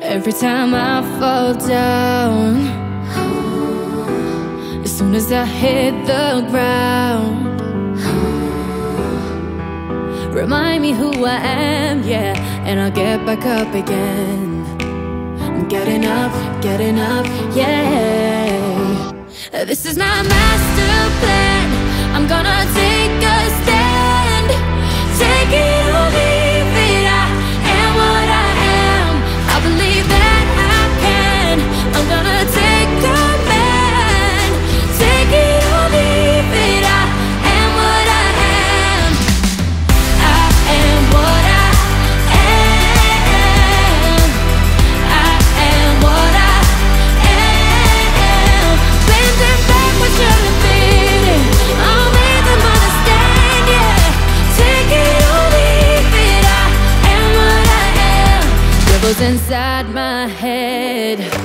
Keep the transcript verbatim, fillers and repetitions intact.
Every time I fall down, as soon as I hit the ground, remind me who I am, yeah, and I'll get back up again. I'm getting up, getting up, yeah. This is my master plan. I'm gonna take a stand. Take it or leave it. I am what I am. I believe that I can. I'm gonna take command. Take it or leave it. I am what I am. I am what I am. I am what I am. Bending backwards, you're defeated. I'll make them understand, yeah. Take it or leave it. I am what I am. Rebels inside my head.